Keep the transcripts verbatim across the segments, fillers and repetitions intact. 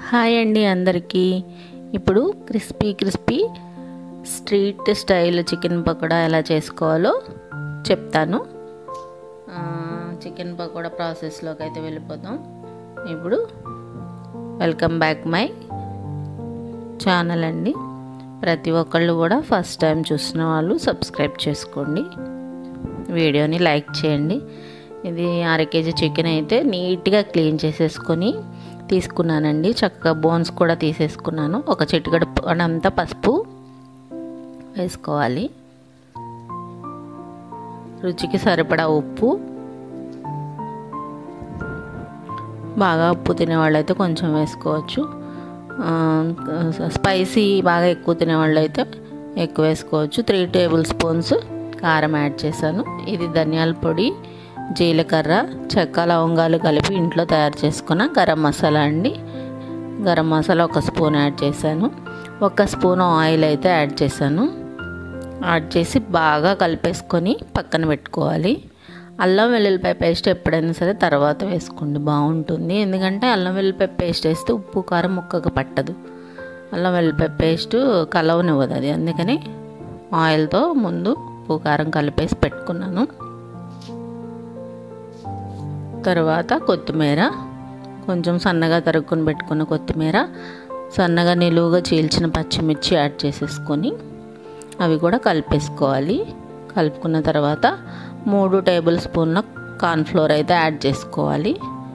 Hi అండి అందరికీ. ఇప్పుడు crispy crispy street style chicken pakoda ఎలా చేసుకోవాలో చెప్తాను. చికెన్ పకోడా ప్రాసెస్లోకి అయితే వెళ్ళిపోతాం. ఇప్పుడు వెల్కమ్ బ్యాక్ మై ఛానల్ అండి. ప్రతి ఒక్కళ్ళు కూడా ఫస్ట్ టైం చూసిన వాళ్ళు సబ్స్క్రైబ్ చేసుకోండి, వీడియోని లైక్ చేయండి. ఇది అర కేజీ చికెన్ అయితే నీట్గా క్లీన్ చేసేసుకొని తీసుకున్నానండి. చక్కగా బోన్స్ కూడా తీసేసుకున్నాను. ఒక చిటికెడు అంతా పసుపు వేసుకోవాలి, రుచికి సరిపడా ఉప్పు. బాగా ఉప్పు తినేవాళ్ళు అయితే కొంచెం వేసుకోవచ్చు, స్పైసీ బాగా ఎక్కువ తినేవాళ్ళు అయితే ఎక్కువ వేసుకోవచ్చు. త్రీ టేబుల్ స్పూన్స్ కారం యాడ్ చేశాను. ఇది ధనియాల పొడి, జీలకర్ర, చెక్క, లవంగాలు కలిపి ఇంట్లో తయారు చేసుకున్న గరం మసాలా అండి. గరం మసాలా ఒక స్పూన్ యాడ్ చేశాను. ఒక స్పూన్ ఆయిల్ అయితే యాడ్ చేశాను. యాడ్ చేసి బాగా కలిపేసుకొని పక్కన పెట్టుకోవాలి. అల్లం వెల్లుల్లిపాయ పేస్ట్ ఎప్పుడైనా సరే తర్వాత వేసుకోండి, బాగుంటుంది. ఎందుకంటే అల్లం వెల్లుల్లిపాయ పేస్ట్ వేస్తే ఉప్పు కారం ముక్కగా పట్టదు. అల్లం వెల్లుల్లిపాయ పేస్ట్ కలవనివ్వదు అది, అందుకని ఆయిల్తో ముందు ఉప్పు కారం కలిపేసి పెట్టుకున్నాను. తర్వాత కొత్తిమీర, కొంచెం సన్నగా తరుక్కుని పెట్టుకున్న కొత్తిమీర, సన్నగా నిలువుగా చీల్చిన పచ్చిమిర్చి యాడ్ చేసేసుకొని అవి కూడా కలిపేసుకోవాలి. కలుపుకున్న తర్వాత మూడు టేబుల్ స్పూన్ల కార్న్ఫ్లోర్ అయితే యాడ్ చేసుకోవాలి.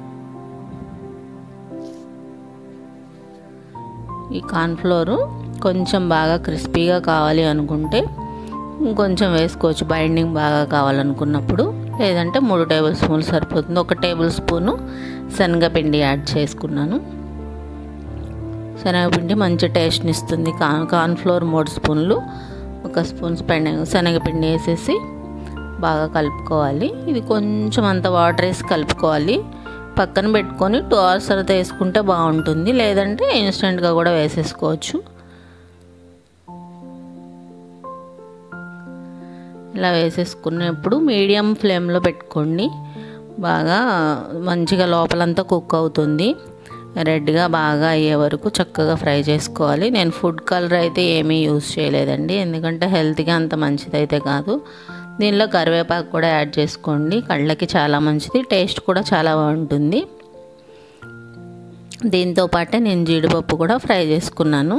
ఈ కార్న్ఫ్లోరు కొంచెం బాగా క్రిస్పీగా కావాలి అనుకుంటే ఇంకొంచెం వేసుకోవచ్చు, బైండింగ్ బాగా కావాలనుకున్నప్పుడు. లేదంటే మూడు టేబుల్ స్పూన్లు సరిపోతుంది. ఒక టేబుల్ స్పూను శనగపిండి యాడ్ చేసుకున్నాను. శనగపిండి మంచి టేస్ట్ని ఇస్తుంది. కార్న్ కార్న్ఫ్లోర్ మూడు స్పూన్లు, ఒక స్పూన్ శనగపిండి వేసేసి బాగా కలుపుకోవాలి. ఇది కొంచెం అంత వాటర్ వేసి కలుపుకోవాలి. పక్కన పెట్టుకొని టూ అవర్స్ తర్వాత వేసుకుంటే బాగుంటుంది, లేదంటే ఇన్స్టెంట్గా కూడా వేసేసుకోవచ్చు. ఇలా వేసేసుకున్నప్పుడు మీడియం ఫ్లేమ్లో పెట్టుకోండి. బాగా మంచిగా లోపలంతా కుక్ అవుతుంది. రెడ్గా బాగా అయ్యే వరకు చక్కగా ఫ్రై చేసుకోవాలి. నేను ఫుడ్ కలర్ అయితే ఏమీ యూజ్ చేయలేదండి, ఎందుకంటే హెల్త్గా అంత మంచిది అయితే కాదు. దీనిలో కరివేపాకు కూడా యాడ్ చేసుకోండి, కళ్ళకి చాలా మంచిది, టేస్ట్ కూడా చాలా బాగుంటుంది. దీంతో పాటే నేను జీడిపప్పు కూడా ఫ్రై చేసుకున్నాను.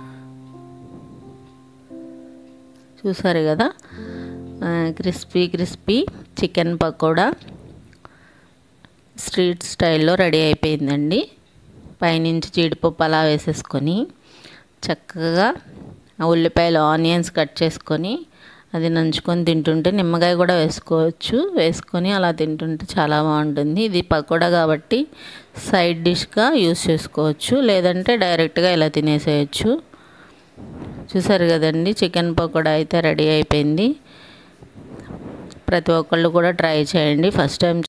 చూసారు కదా, crispy crispy chicken pakoda street స్టైల్లో రెడీ అయిపోయిందండి. పైనుంచి జీడిపప్పు అలా వేసేసుకొని చక్కగా ఉల్లిపాయలు, ఆనియన్స్ కట్ చేసుకొని అది నంచుకొని తింటుంటే, నిమ్మకాయ కూడా వేసుకోవచ్చు, వేసుకొని అలా తింటుంటే చాలా బాగుంటుంది. ఇది పకోడా కాబట్టి సైడ్ డిష్గా యూస్ చేసుకోవచ్చు, లేదంటే డైరెక్ట్గా ఇలా తినేసేయచ్చు. చూసారు కదండి, చికెన్ పకోడా అయితే రెడీ అయిపోయింది. ప్రతి ఒక్కళ్ళు కూడా ట్రై చేయండి. First time